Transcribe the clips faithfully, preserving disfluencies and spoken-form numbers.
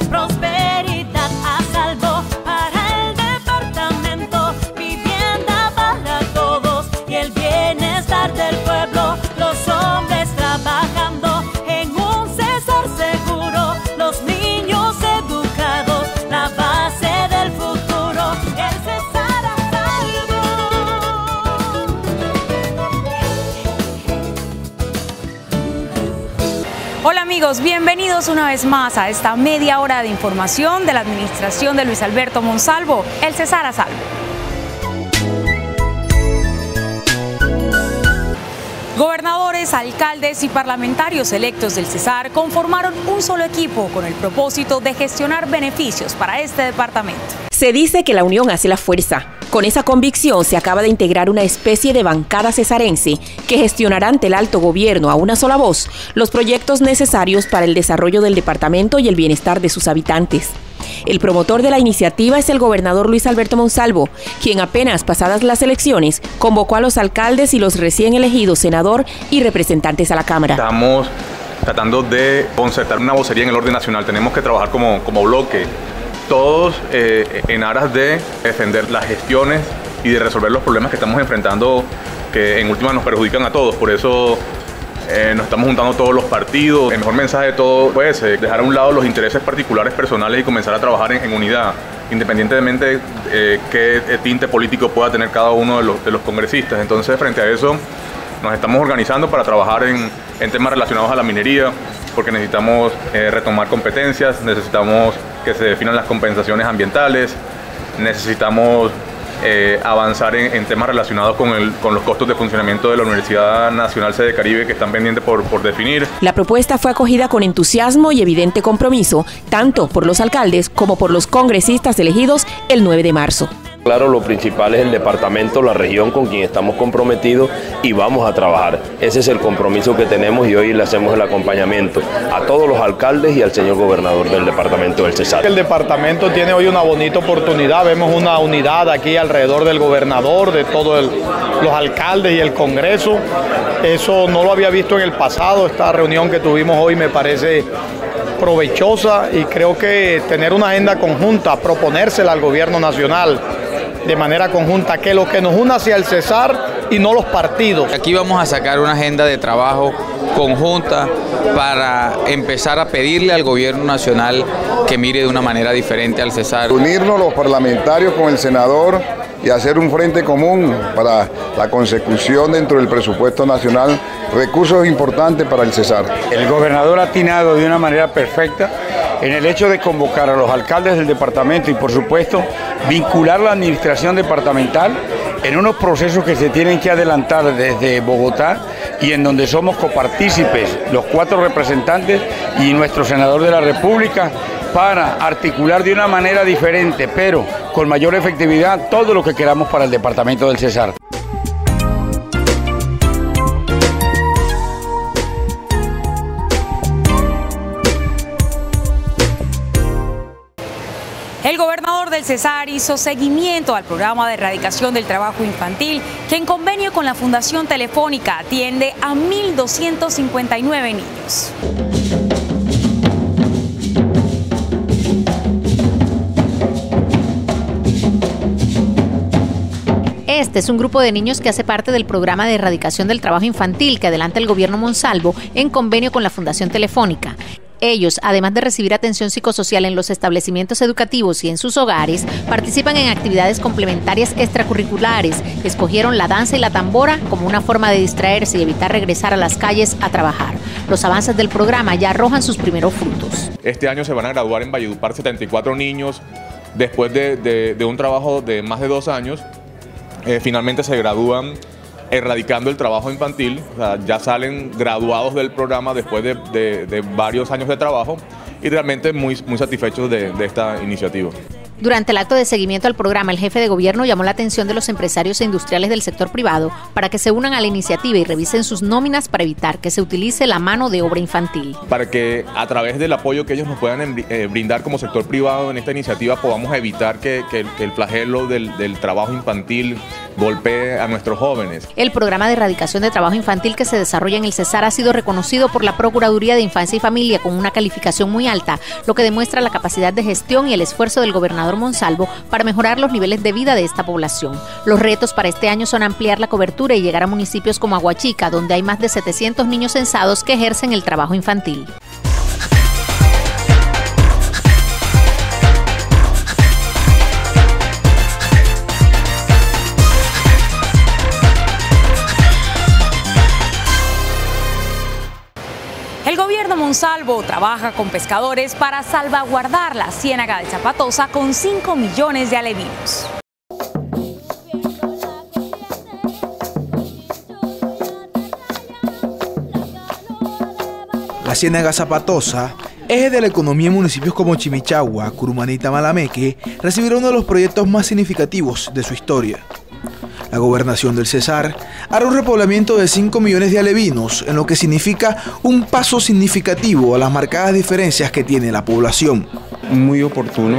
prosperidad a salvo para el departamento, vivienda para todos y el bienestar del pueblo. Los hombres trabajando en un Cesar seguro, los niños educados, la base del futuro, el Cesar a salvo. Hola amigos, bienvenidos una vez más a esta media hora de información de la administración de Luis Alberto Monsalvo, el Cesar a salvo. Gobernadores, alcaldes y parlamentarios electos del Cesar conformaron un solo equipo con el propósito de gestionar beneficios para este departamento. Se dice que la unión hace la fuerza. Con esa convicción se acaba de integrar una especie de bancada cesarense que gestionará ante el alto gobierno a una sola voz los proyectos necesarios para el desarrollo del departamento y el bienestar de sus habitantes. El promotor de la iniciativa es el gobernador Luis Alberto Monsalvo, quien apenas pasadas las elecciones convocó a los alcaldes y los recién elegidos senador y representantes a la Cámara. Estamos tratando de concertar una vocería en el orden nacional. Tenemos que trabajar como, como bloque, todos eh, en aras de defender las gestiones y de resolver los problemas que estamos enfrentando, que en última nos perjudican a todos. Por eso Eh, nos estamos juntando todos los partidos. El mejor mensaje de todo pues eh, dejar a un lado los intereses particulares personales y comenzar a trabajar en, en unidad, independientemente de eh, qué tinte político pueda tener cada uno de los, de los congresistas. Entonces, frente a eso, nos estamos organizando para trabajar en, en temas relacionados a la minería, porque necesitamos eh, retomar competencias, necesitamos que se definan las compensaciones ambientales, necesitamos Eh, avanzar en, en temas relacionados con, el, con los costos de funcionamiento de la Universidad Nacional Sede Caribe, que están pendientes por, por definir. La propuesta fue acogida con entusiasmo y evidente compromiso, tanto por los alcaldes como por los congresistas elegidos el nueve de marzo. Claro, lo principal es el departamento, la región con quien estamos comprometidos y vamos a trabajar. Ese es el compromiso que tenemos y hoy le hacemos el acompañamiento a todos los alcaldes y al señor gobernador del departamento del Cesar. El departamento tiene hoy una bonita oportunidad, vemos una unidad aquí alrededor del gobernador, de todos los alcaldes y el Congreso. Eso no lo había visto en el pasado, esta reunión que tuvimos hoy me parece provechosa y creo que tener una agenda conjunta, proponérsela al gobierno nacional de manera conjunta, que lo que nos une hacia el Cesar y no los partidos. Aquí vamos a sacar una agenda de trabajo conjunta para empezar a pedirle al gobierno nacional que mire de una manera diferente al Cesar. Unirnos los parlamentarios con el senador y hacer un frente común para la consecución dentro del presupuesto nacional, recursos importantes para el Cesar. El gobernador ha atinado de una manera perfecta en el hecho de convocar a los alcaldes del departamento y por supuesto vincular la administración departamental en unos procesos que se tienen que adelantar desde Bogotá y en donde somos copartícipes los cuatro representantes y nuestro senador de la República para articular de una manera diferente pero con mayor efectividad todo lo que queramos para el departamento del Cesar. El gobernador del Cesar hizo seguimiento al programa de erradicación del trabajo infantil, que en convenio con la Fundación Telefónica atiende a mil doscientos cincuenta y nueve niños. Este es un grupo de niños que hace parte del programa de erradicación del trabajo infantil que adelanta el gobierno Monsalvo en convenio con la Fundación Telefónica. Ellos, además de recibir atención psicosocial en los establecimientos educativos y en sus hogares, participan en actividades complementarias extracurriculares. Escogieron la danza y la tambora como una forma de distraerse y evitar regresar a las calles a trabajar. Los avances del programa ya arrojan sus primeros frutos. Este año se van a graduar en Valledupar setenta y cuatro niños después de, de, de un trabajo de más de dos años. Eh, finalmente se gradúan erradicando el trabajo infantil, o sea, ya salen graduados del programa después de, de, de varios años de trabajo y realmente muy, muy satisfechos de, de esta iniciativa. Durante el acto de seguimiento al programa, el jefe de gobierno llamó la atención de los empresarios e industriales del sector privado para que se unan a la iniciativa y revisen sus nóminas para evitar que se utilice la mano de obra infantil. Para que a través del apoyo que ellos nos puedan eh, brindar como sector privado en esta iniciativa podamos evitar que, que, que el flagelo del, del trabajo infantil golpee a nuestros jóvenes. El programa de erradicación de trabajo infantil que se desarrolla en el Cesar ha sido reconocido por la Procuraduría de Infancia y Familia con una calificación muy alta, lo que demuestra la capacidad de gestión y el esfuerzo del gobernador Monsalvo para mejorar los niveles de vida de esta población. Los retos para este año son ampliar la cobertura y llegar a municipios como Aguachica, donde hay más de setecientos niños censados que ejercen el trabajo infantil. El gobierno Monsalvo trabaja con pescadores para salvaguardar la ciénaga de Zapatosa con cinco millones de alevinos. La ciénaga Zapatosa, eje de la economía en municipios como Chimichagua, Curumaní y Tamalameque, recibirá uno de los proyectos más significativos de su historia. La gobernación del Cesar hará un repoblamiento de cinco millones de alevinos, en lo que significa un paso significativo a las marcadas diferencias que tiene la población. Muy oportuno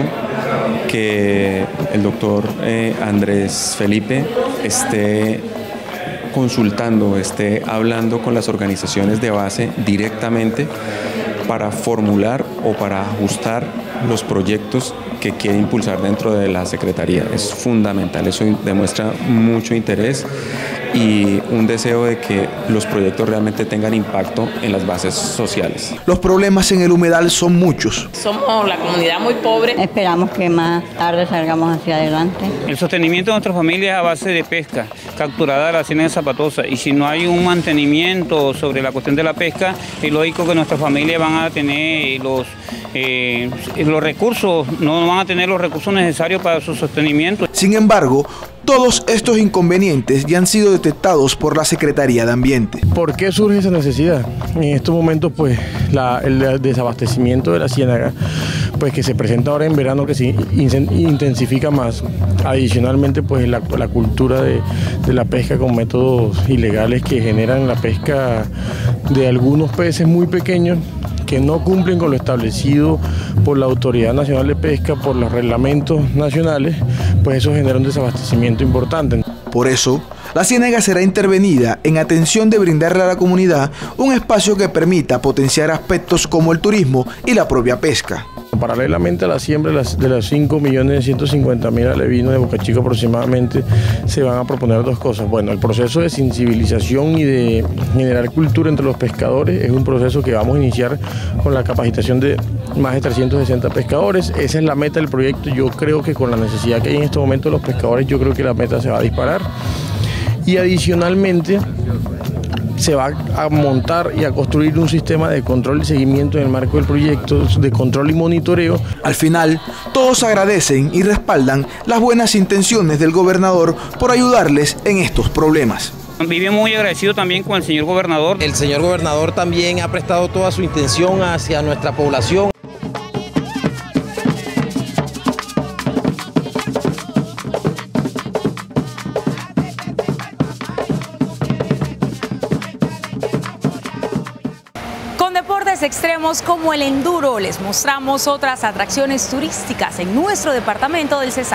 que el doctor eh, Andrés Felipe esté consultando, esté hablando con las organizaciones de base directamente para formular o para ajustar los proyectos que quiere impulsar dentro de la Secretaría. Es fundamental, eso demuestra mucho interés y un deseo de que los proyectos realmente tengan impacto en las bases sociales. Los problemas en el humedal son muchos. Somos la comunidad muy pobre. Esperamos que más tarde salgamos hacia adelante. El sostenimiento de nuestra familia es a base de pesca, capturada de la ciénaga de Zapatosa, y si no hay un mantenimiento sobre la cuestión de la pesca, es lógico que nuestras familias van a tener los, eh, los recursos, no van a tener los recursos necesarios para su sostenimiento. Sin embargo, todos estos inconvenientes ya han sido detectados por la Secretaría de Ambiente. ¿Por qué surge esa necesidad? En estos momentos, pues, la, el desabastecimiento de la ciénaga, pues que se presenta ahora en verano, que se intensifica más. Adicionalmente, pues, la, la cultura de, de la pesca con métodos ilegales que generan la pesca de algunos peces muy pequeños, que no cumplen con lo establecido por la Autoridad Nacional de Pesca, por los reglamentos nacionales, pues eso genera un desabastecimiento importante. Por eso, la ciénaga será intervenida en atención de brindarle a la comunidad un espacio que permita potenciar aspectos como el turismo y la propia pesca. Paralelamente a la siembra de los cinco millones ciento cincuenta mil alevinos de Boca Chica aproximadamente, se van a proponer dos cosas. Bueno, el proceso de sensibilización y de generar cultura entre los pescadores es un proceso que vamos a iniciar con la capacitación de más de trescientos sesenta pescadores. Esa es la meta del proyecto. Yo creo que con la necesidad que hay en estos momentos los pescadores, yo creo que la meta se va a disparar. Y adicionalmente, se va a montar y a construir un sistema de control y seguimiento en el marco del proyecto de control y monitoreo. Al final, todos agradecen y respaldan las buenas intenciones del gobernador por ayudarles en estos problemas. Vivimos muy agradecidos también con el señor gobernador. El señor gobernador también ha prestado toda su intención hacia nuestra población. Extremos como el enduro, les mostramos otras atracciones turísticas en nuestro departamento del Cesar.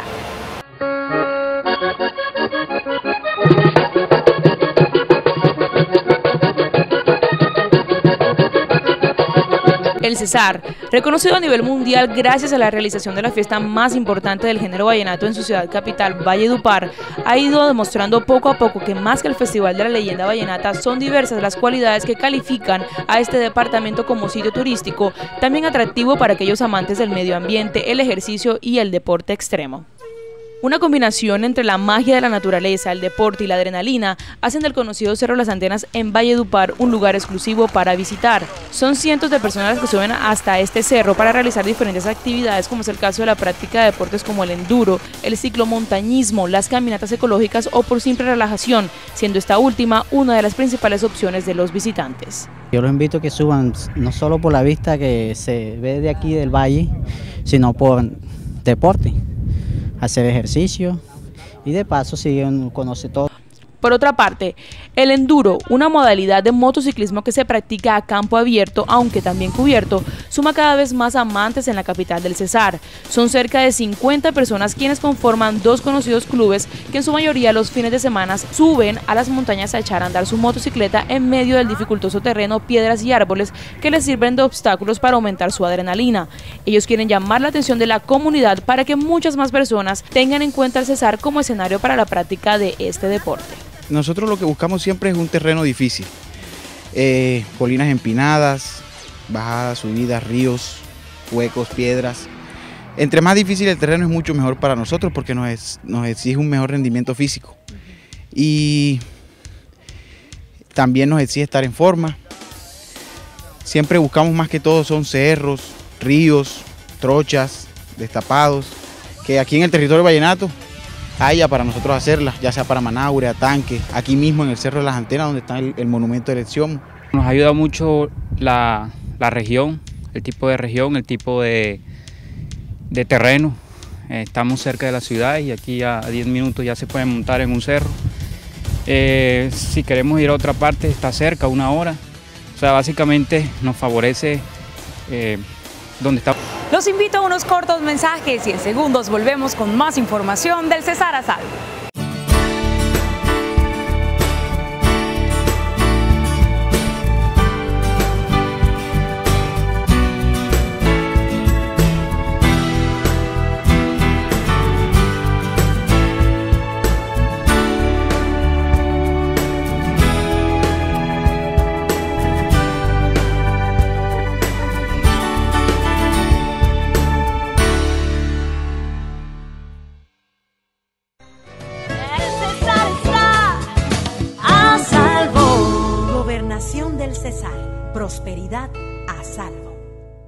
El Cesar, reconocido a nivel mundial gracias a la realización de la fiesta más importante del género vallenato en su ciudad capital, Valledupar, ha ido demostrando poco a poco que más que el Festival de la Leyenda Vallenata son diversas las cualidades que califican a este departamento como sitio turístico, también atractivo para aquellos amantes del medio ambiente, el ejercicio y el deporte extremo. Una combinación entre la magia de la naturaleza, el deporte y la adrenalina hacen del conocido Cerro Las Antenas en Valledupar un lugar exclusivo para visitar. Son cientos de personas las que suben hasta este cerro para realizar diferentes actividades, como es el caso de la práctica de deportes como el enduro, el ciclomontañismo, las caminatas ecológicas o por simple relajación, siendo esta última una de las principales opciones de los visitantes. Yo los invito a que suban no solo por la vista que se ve de aquí del valle, sino por deporte, hacer ejercicio y de paso si uno conoce todo. Por otra parte, el enduro, una modalidad de motociclismo que se practica a campo abierto, aunque también cubierto, suma cada vez más amantes en la capital del Cesar. Son cerca de cincuenta personas quienes conforman dos conocidos clubes que en su mayoría los fines de semana suben a las montañas a echar a andar su motocicleta en medio del dificultoso terreno, piedras y árboles que les sirven de obstáculos para aumentar su adrenalina. Ellos quieren llamar la atención de la comunidad para que muchas más personas tengan en cuenta el Cesar como escenario para la práctica de este deporte. Nosotros lo que buscamos siempre es un terreno difícil, eh, colinas empinadas, bajadas, subidas, ríos, huecos, piedras. Entre más difícil el terreno es mucho mejor para nosotros porque nos, es, nos exige un mejor rendimiento físico y también nos exige estar en forma. Siempre buscamos más que todo son cerros, ríos, trochas, destapados, que aquí en el territorio vallenato haya para nosotros hacerlas, ya sea para Manaure, Atanque, aquí mismo en el Cerro de las Antenas donde está el, el monumento de elección. Nos ayuda mucho la, la región, el tipo de región, el tipo de, de terreno. Eh, estamos cerca de la ciudad y aquí a diez minutos ya se puede montar en un cerro. Eh, si queremos ir a otra parte está cerca, una hora. O sea, básicamente nos favorece eh, donde está. Los invito a unos cortos mensajes y en segundos volvemos con más información del Cesar a Salvo. Del Cesar, prosperidad a salvo.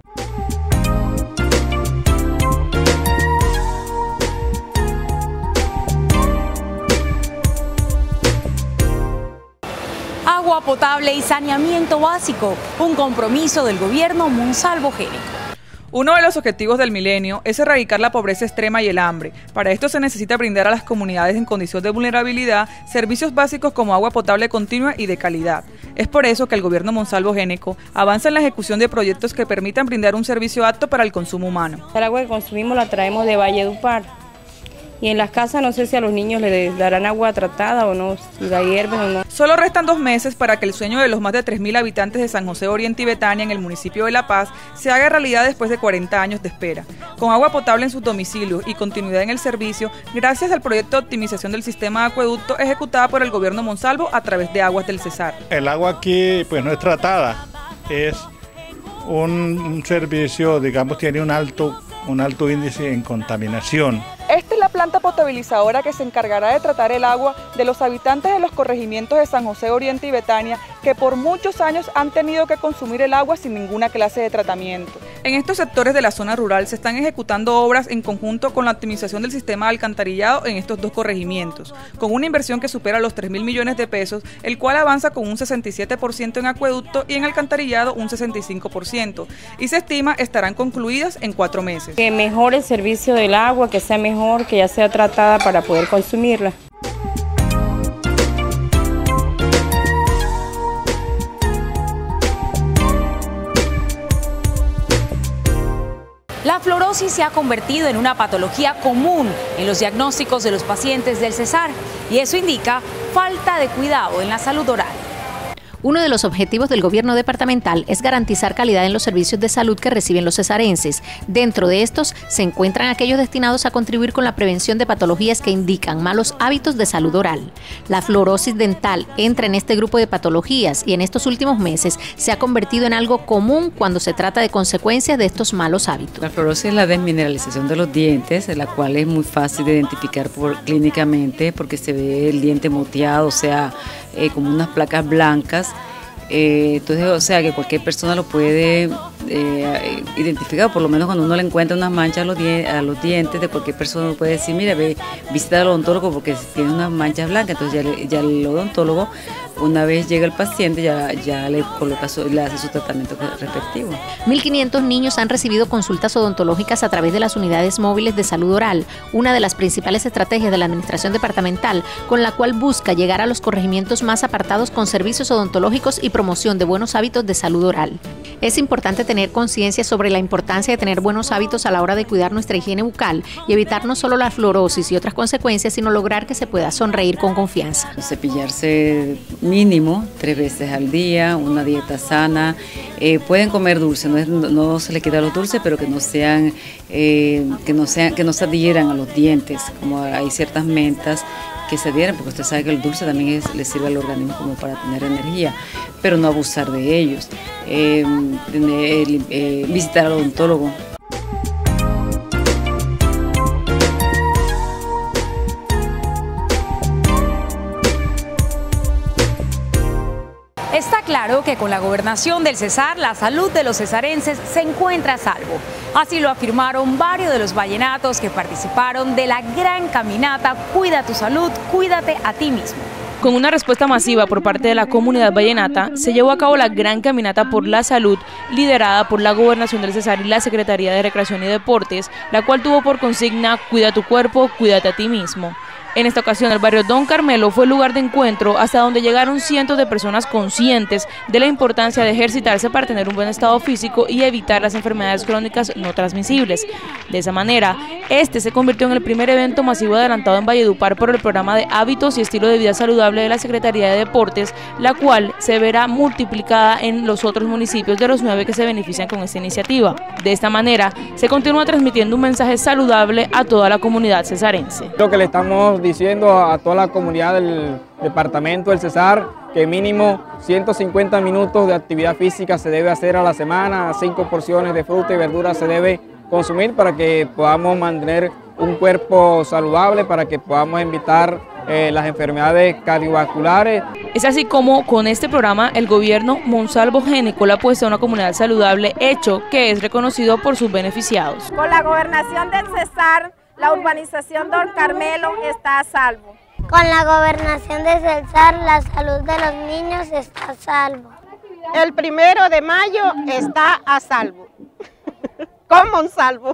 Agua potable y saneamiento básico, un compromiso del gobierno Monsalvo Génico. Uno de los objetivos del milenio es erradicar la pobreza extrema y el hambre. Para esto se necesita brindar a las comunidades en condición de vulnerabilidad servicios básicos como agua potable continua y de calidad. Es por eso que el gobierno Monsalvo Génico avanza en la ejecución de proyectos que permitan brindar un servicio apto para el consumo humano. El agua que consumimos la traemos de Valledupar. Y en las casas no sé si a los niños les darán agua tratada o no, si la hierven o no. Solo restan dos meses para que el sueño de los más de tres mil habitantes de San José Oriente y Betania en el municipio de La Paz se haga realidad después de cuarenta años de espera. Con agua potable en sus domicilios y continuidad en el servicio, gracias al proyecto de optimización del sistema de acueducto ejecutada por el gobierno Monsalvo a través de Aguas del Cesar. El agua aquí pues no es tratada, es un, un servicio, digamos, tiene un alto, un alto índice en contaminación. Esta es la planta potabilizadora que se encargará de tratar el agua de los habitantes de los corregimientos de San José Oriente y Betania que por muchos años han tenido que consumir el agua sin ninguna clase de tratamiento. En estos sectores de la zona rural se están ejecutando obras en conjunto con la optimización del sistema de alcantarillado en estos dos corregimientos, con una inversión que supera los tres mil millones de pesos, el cual avanza con un sesenta y siete por ciento en acueducto y en alcantarillado un sesenta y cinco por ciento, y se estima estarán concluidas en cuatro meses. Que mejore el servicio del agua, que sea mejor que ya sea tratada para poder consumirla. La fluorosis se ha convertido en una patología común en los diagnósticos de los pacientes del Cesar y eso indica falta de cuidado en la salud oral. Uno de los objetivos del gobierno departamental es garantizar calidad en los servicios de salud que reciben los cesarenses. Dentro de estos se encuentran aquellos destinados a contribuir con la prevención de patologías que indican malos hábitos de salud oral. La fluorosis dental entra en este grupo de patologías y en estos últimos meses se ha convertido en algo común cuando se trata de consecuencias de estos malos hábitos. La fluorosis es la desmineralización de los dientes, la cual es muy fácil de identificar por, clínicamente porque se ve el diente moteado, o sea, eh, como unas placas blancas. Eh, entonces, o sea, que cualquier persona lo puede eh, identificar, por lo menos cuando uno le encuentra unas manchas a los, dientes, a los dientes de cualquier persona, puede decir, mira, ve, visita al odontólogo porque tiene unas manchas blancas. Entonces ya, le, ya el odontólogo, una vez llega el paciente, ya, ya le coloca su, le hace su tratamiento respectivo. mil quinientos niños han recibido consultas odontológicas a través de las unidades móviles de salud oral, una de las principales estrategias de la administración departamental, con la cual busca llegar a los corregimientos más apartados con servicios odontológicos y promoción de buenos hábitos de salud oral. Es importante tener conciencia sobre la importancia de tener buenos hábitos a la hora de cuidar nuestra higiene bucal y evitar no solo la fluorosis y otras consecuencias, sino lograr que se pueda sonreír con confianza. Cepillarse mínimo tres veces al día, una dieta sana, eh, pueden comer dulce, no, es, no, no se les quita los dulces, pero que no sean, eh, que no sean, que no se adhieran a los dientes, como hay ciertas mentas que se adhieren, porque usted sabe que el dulce también es, le sirve al organismo como para tener energía, pero no abusar de ellos, eh, tener, eh, visitar al odontólogo. Está claro que con la gobernación del Cesar, la salud de los cesarenses se encuentra a salvo. Así lo afirmaron varios de los vallenatos que participaron de la gran caminata Cuida tu salud, cuídate a ti mismo. Con una respuesta masiva por parte de la comunidad vallenata, se llevó a cabo la Gran Caminata por la Salud, liderada por la Gobernación del Cesar y la Secretaría de Recreación y Deportes, la cual tuvo por consigna Cuida tu cuerpo, cuídate a ti mismo. En esta ocasión, el barrio Don Carmelo fue el lugar de encuentro hasta donde llegaron cientos de personas conscientes de la importancia de ejercitarse para tener un buen estado físico y evitar las enfermedades crónicas no transmisibles. De esa manera, este se convirtió en el primer evento masivo adelantado en Valledupar por el programa de hábitos y estilo de vida saludable de la Secretaría de Deportes, la cual se verá multiplicada en los otros municipios de los nueve que se benefician con esta iniciativa. De esta manera, se continúa transmitiendo un mensaje saludable a toda la comunidad cesarense. Lo que le estamos diciendo a toda la comunidad del departamento del Cesar, que mínimo ciento cincuenta minutos de actividad física se debe hacer a la semana, cinco porciones de fruta y verdura se debe consumir para que podamos mantener un cuerpo saludable, para que podamos evitar eh, las enfermedades cardiovasculares. Es así como con este programa el gobierno Monsalvo Génico le apuesta a una comunidad saludable, hecho que es reconocido por sus beneficiados. Con la gobernación del Cesar, la urbanización Don Carmelo está a salvo. Con la gobernación de Cesar, la salud de los niños está a salvo. El primero de mayo está a salvo. Con Monsalvo.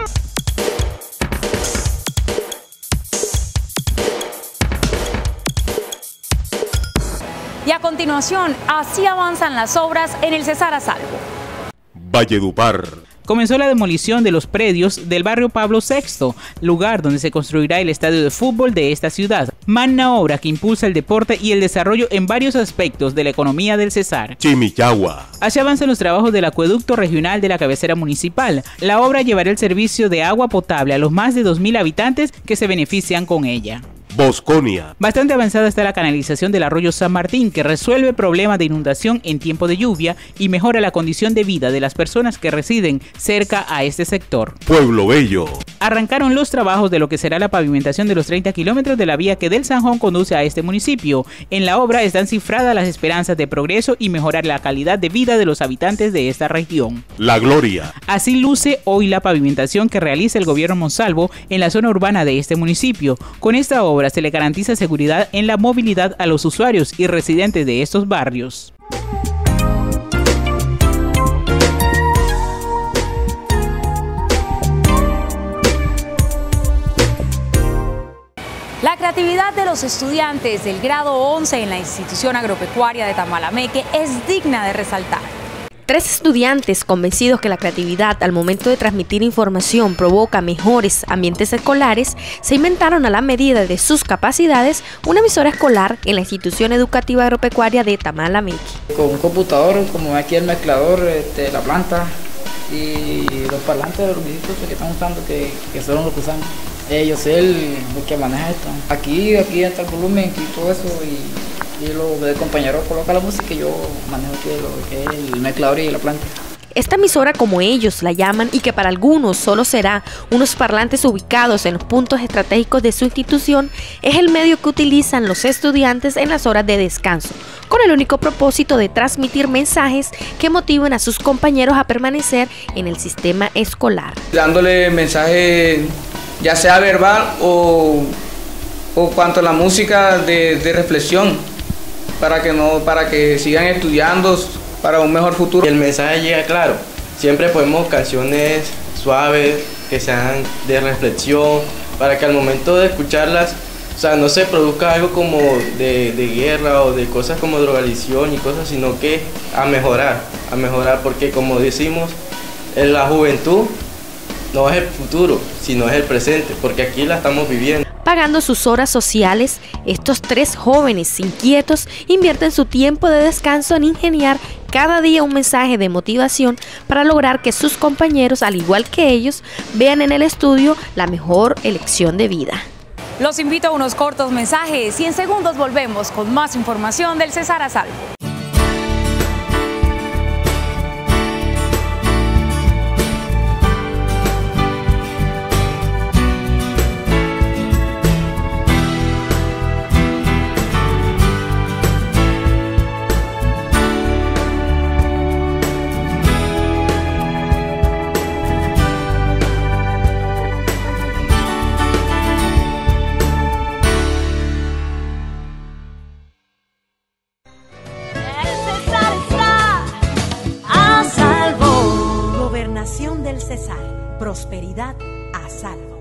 Y a continuación, así avanzan las obras en el Cesar a salvo. Valledupar. Comenzó la demolición de los predios del barrio Pablo sexto, lugar donde se construirá el estadio de fútbol de esta ciudad. Magna obra que impulsa el deporte y el desarrollo en varios aspectos de la economía del Cesar. Chimichagua. Así avanzan los trabajos del acueducto regional de la cabecera municipal. La obra llevará el servicio de agua potable a los más de dos mil habitantes que se benefician con ella. Bosconia. Bastante avanzada está la canalización del arroyo San Martín, que resuelve problemas de inundación en tiempo de lluvia y mejora la condición de vida de las personas que residen cerca a este sector. Pueblo Bello. Arrancaron los trabajos de lo que será la pavimentación de los treinta kilómetros de la vía que del Sanjón conduce a este municipio. En la obra están cifradas las esperanzas de progreso y mejorar la calidad de vida de los habitantes de esta región. La Gloria. Así luce hoy la pavimentación que realiza el gobierno Monsalvo en la zona urbana de este municipio. Con esta obra se le garantiza seguridad en la movilidad a los usuarios y residentes de estos barrios. La creatividad de los estudiantes del grado once en la institución agropecuaria de Tamalameque es digna de resaltar. Tres estudiantes convencidos que la creatividad al momento de transmitir información provoca mejores ambientes escolares, se inventaron a la medida de sus capacidades una emisora escolar en la institución educativa agropecuaria de Tamalameque. Con un computador, como aquí el mezclador, este, la planta y los parlantes de los ministros que están usando, que, que son los que usan. Eh, yo soy el, el que maneja esto. Aquí, aquí está el volumen, aquí todo eso y... y lo del compañero coloca la música y yo manejo aquí lo que es el mezclador y la planta. Esta emisora, como ellos la llaman, y que para algunos solo será unos parlantes ubicados en los puntos estratégicos de su institución, es el medio que utilizan los estudiantes en las horas de descanso, con el único propósito de transmitir mensajes que motiven a sus compañeros a permanecer en el sistema escolar. Dándole mensaje, ya sea verbal o, o cuanto a la música de, de reflexión, para que, no, para que sigan estudiando para un mejor futuro. El mensaje llega claro, siempre ponemos canciones suaves, que sean de reflexión, para que al momento de escucharlas, o sea, no se produzca algo como de, de guerra o de cosas como drogadicción y cosas, sino que a mejorar, a mejorar, porque como decimos, en la juventud no es el futuro, sino es el presente, porque aquí la estamos viviendo. Pagando sus horas sociales, estos tres jóvenes inquietos invierten su tiempo de descanso en ingeniar cada día un mensaje de motivación para lograr que sus compañeros, al igual que ellos, vean en el estudio la mejor elección de vida. Los invito a unos cortos mensajes y en segundos volvemos con más información del Cesar a Salvo. Del Cesar, prosperidad a salvo.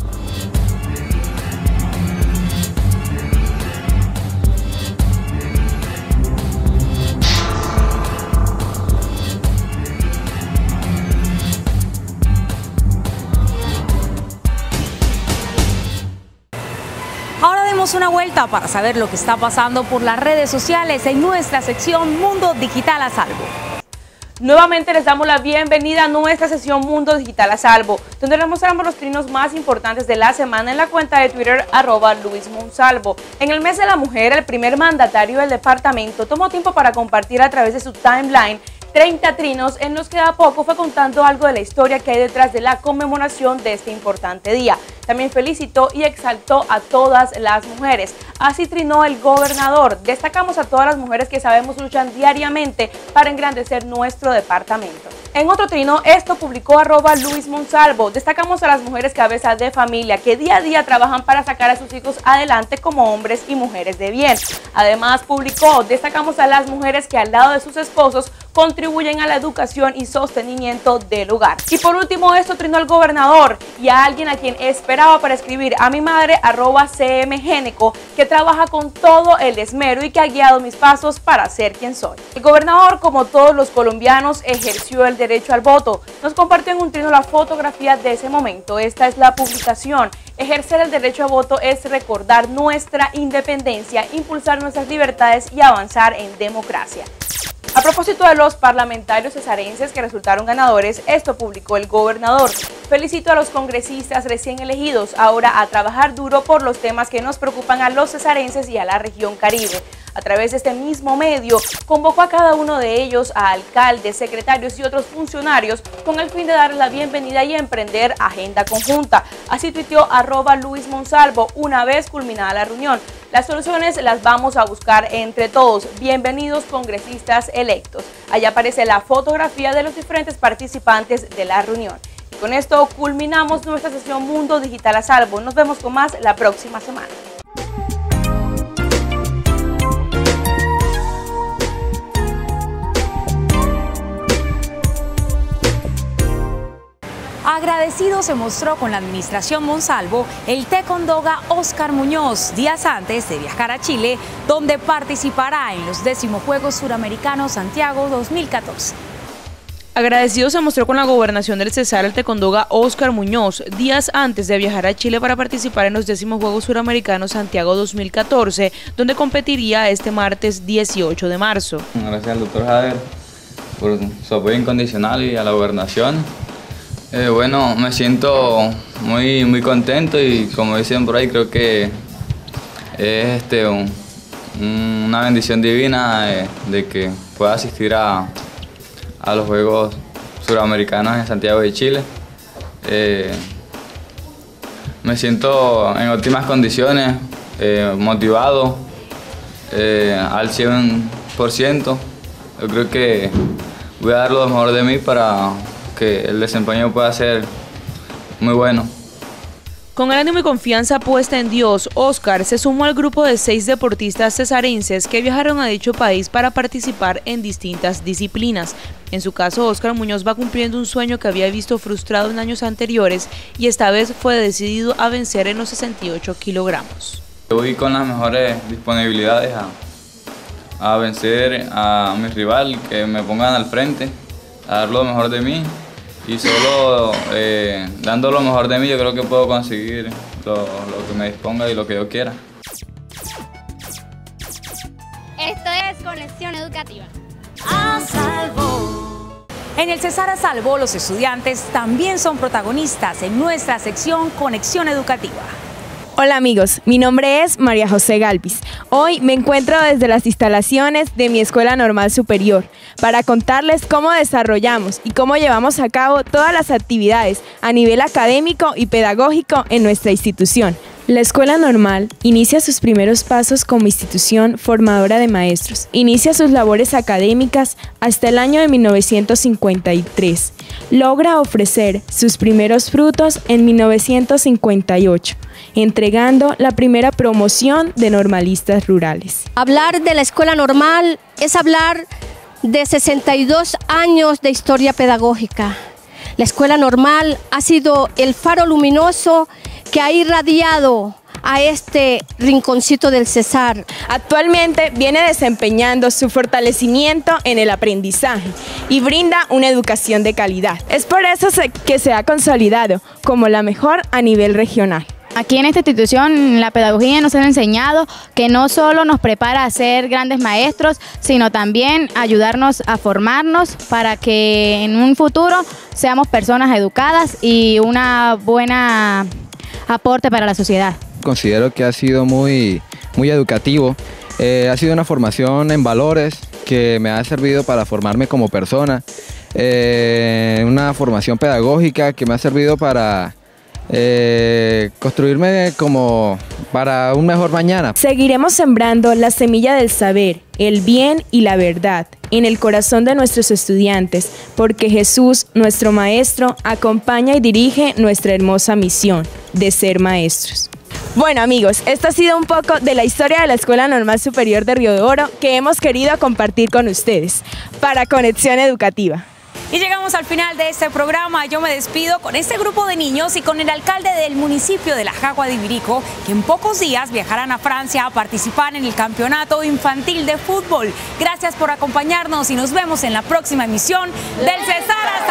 Ahora demos una vuelta para saber lo que está pasando por las redes sociales en nuestra sección Mundo Digital a Salvo. Nuevamente les damos la bienvenida a nuestra sesión Mundo Digital a Salvo, donde les mostramos los trinos más importantes de la semana en la cuenta de Twitter, arroba Luis Monsalvo. En el mes de la mujer, el primer mandatario del departamento tomó tiempo para compartir a través de su timeline treinta trinos en los que de a poco fue contando algo de la historia que hay detrás de la conmemoración de este importante día. También felicitó y exaltó a todas las mujeres. Así trinó el gobernador. Destacamos a todas las mujeres que sabemos luchan diariamente para engrandecer nuestro departamento. En otro trino, esto publicó arroba Luis Monsalvo. Destacamos a las mujeres cabezas de familia que día a día trabajan para sacar a sus hijos adelante como hombres y mujeres de bien. Además publicó, destacamos a las mujeres que al lado de sus esposos contribuyen a la educación y sostenimiento del hogar. Y por último, esto trinó al gobernador y a alguien a quien esperaba para escribir, a mi madre, arroba cmgéneco, que trabaja con todo el esmero y que ha guiado mis pasos para ser quien soy. El gobernador, como todos los colombianos, ejerció el derecho al voto. Nos compartió en un trino la fotografía de ese momento. Esta es la publicación. Ejercer el derecho a voto es recordar nuestra independencia, impulsar nuestras libertades y avanzar en democracia. A propósito de los parlamentarios cesarenses que resultaron ganadores, esto publicó el gobernador. Felicito a los congresistas recién elegidos, ahora a trabajar duro por los temas que nos preocupan a los cesarenses y a la región Caribe. A través de este mismo medio, convocó a cada uno de ellos, a alcaldes, secretarios y otros funcionarios, con el fin de darles la bienvenida y emprender agenda conjunta. Así tuiteó arroba Luis Monsalvo una vez culminada la reunión. Las soluciones las vamos a buscar entre todos. Bienvenidos congresistas electos. Allá aparece la fotografía de los diferentes participantes de la reunión. Y con esto culminamos nuestra sesión Mundo Digital a Salvo. Nos vemos con más la próxima semana. Agradecido se mostró con la administración Monsalvo el tecondoga Oscar Muñoz días antes de viajar a Chile, donde participará en los décimos Juegos Suramericanos Santiago dos mil catorce. Agradecido se mostró con la gobernación del Cesar el tecondoga Oscar Muñoz días antes de viajar a Chile para participar en los décimos Juegos Suramericanos Santiago dos mil catorce, donde competiría este martes dieciocho de marzo. Gracias al doctor Jader por su apoyo incondicional y a la gobernación. Eh, bueno, me siento muy, muy contento y como dicen por ahí, creo que es este, un, una bendición divina de, de que pueda asistir a, a los Juegos suramericanos en Santiago de Chile. Eh, me siento en óptimas condiciones, eh, motivado eh, al cien por ciento. Yo creo que voy a dar lo mejor de mí para que el desempeño pueda ser muy bueno. Con el ánimo y confianza puesta en Dios, Oscar se sumó al grupo de seis deportistas cesarenses que viajaron a dicho país para participar en distintas disciplinas. En su caso, Oscar Muñoz va cumpliendo un sueño que había visto frustrado en años anteriores y esta vez fue decidido a vencer en los sesenta y ocho kilogramos. Voy con las mejores disponibilidades a, a vencer a mi rival, que me pongan al frente, a dar lo mejor de mí. Y solo eh, dando lo mejor de mí yo creo que puedo conseguir lo, lo que me disponga y lo que yo quiera. Esto es Conexión Educativa. A salvo. En el Cesar a Salvo, los estudiantes también son protagonistas en nuestra sección Conexión Educativa. Hola amigos, mi nombre es María José Galvis. Hoy me encuentro desde las instalaciones de mi Escuela Normal Superior para contarles cómo desarrollamos y cómo llevamos a cabo todas las actividades a nivel académico y pedagógico en nuestra institución. La Escuela Normal inicia sus primeros pasos como institución formadora de maestros. Inicia sus labores académicas hasta el año de mil novecientos cincuenta y tres. Logra ofrecer sus primeros frutos en mil novecientos cincuenta y ocho, entregando la primera promoción de normalistas rurales. Hablar de la Escuela Normal es hablar de sesenta y dos años de historia pedagógica. La Escuela Normal ha sido el faro luminoso que ha irradiado a este rinconcito del Cesar. Actualmente viene desempeñando su fortalecimiento en el aprendizaje y brinda una educación de calidad. Es por eso que se ha consolidado como la mejor a nivel regional. Aquí en esta institución la pedagogía nos ha enseñado que no solo nos prepara a ser grandes maestros, sino también ayudarnos a formarnos para que en un futuro seamos personas educadas y una buena aporte para la sociedad. Considero que ha sido muy, muy educativo, eh, ha sido una formación en valores que me ha servido para formarme como persona, eh, una formación pedagógica que me ha servido para Eh, construirme como para un mejor mañana. Seguiremos sembrando la semilla del saber, el bien y la verdad en el corazón de nuestros estudiantes, porque Jesús, nuestro Maestro, acompaña y dirige nuestra hermosa misión de ser maestros. Bueno amigos, esto ha sido un poco de la historia de la Escuela Normal Superior de Río de Oro que hemos querido compartir con ustedes para Conexión Educativa. Y llegamos al final de este programa. Yo me despido con este grupo de niños y con el alcalde del municipio de La Jagua de Ibirico, que en pocos días viajarán a Francia a participar en el campeonato infantil de fútbol. Gracias por acompañarnos y nos vemos en la próxima emisión del Cesar a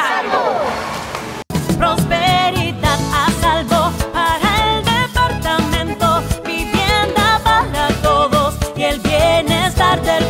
Salvo. Prosperidad a salvo para el departamento, vivienda para todos y el bienestar del